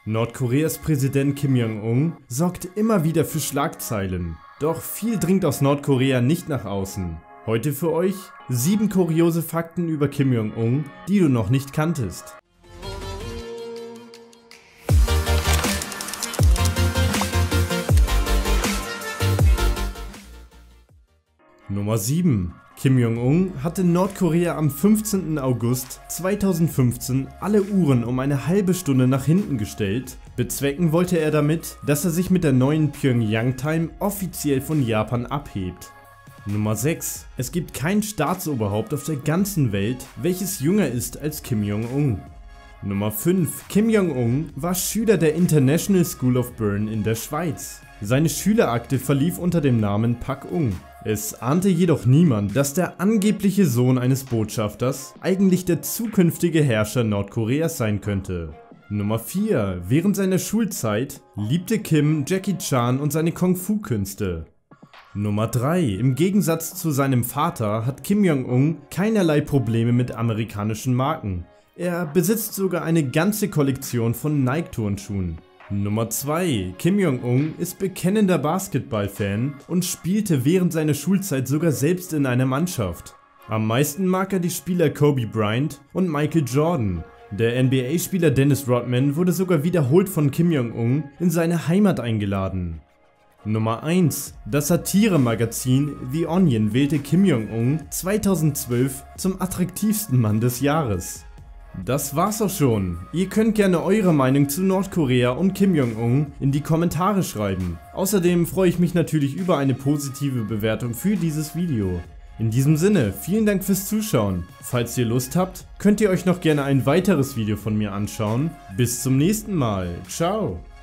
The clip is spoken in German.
Nordkoreas Präsident Kim Jong-un sorgt immer wieder für Schlagzeilen. Doch viel dringt aus Nordkorea nicht nach außen. Heute für euch 7 kuriose Fakten über Kim Jong-un, die du noch nicht kanntest. Nummer 7. Kim Jong-un hat in Nordkorea am 15. August 2015 alle Uhren um eine halbe Stunde nach hinten gestellt. Bezwecken wollte er damit, dass er sich mit der neuen Pyongyang Time offiziell von Japan abhebt. Nummer 6. Es gibt kein Staatsoberhaupt auf der ganzen Welt, welches jünger ist als Kim Jong-un. Nummer 5. Kim Jong-un war Schüler der International School of Bern in der Schweiz. Seine Schülerakte verlief unter dem Namen Pak-ung. Es ahnte jedoch niemand, dass der angebliche Sohn eines Botschafters eigentlich der zukünftige Herrscher Nordkoreas sein könnte. Nummer 4. Während seiner Schulzeit liebte Kim Jackie Chan und seine Kung-Fu-Künste. Nummer 3. Im Gegensatz zu seinem Vater hat Kim Jong-un keinerlei Probleme mit amerikanischen Marken. Er besitzt sogar eine ganze Kollektion von Nike-Turnschuhen. Nummer 2. Kim Jong-un ist bekennender Basketball-Fan und spielte während seiner Schulzeit sogar selbst in einer Mannschaft. Am meisten mag er die Spieler Kobe Bryant und Michael Jordan. Der NBA-Spieler Dennis Rodman wurde sogar wiederholt von Kim Jong-un in seine Heimat eingeladen. Nummer 1. Das Satire-Magazin The Onion wählte Kim Jong-un 2012 zum attraktivsten Mann des Jahres. Das war's auch schon. Ihr könnt gerne eure Meinung zu Nordkorea und Kim Jong-un in die Kommentare schreiben. Außerdem freue ich mich natürlich über eine positive Bewertung für dieses Video. In diesem Sinne, vielen Dank fürs Zuschauen. Falls ihr Lust habt, könnt ihr euch noch gerne ein weiteres Video von mir anschauen. Bis zum nächsten Mal. Ciao.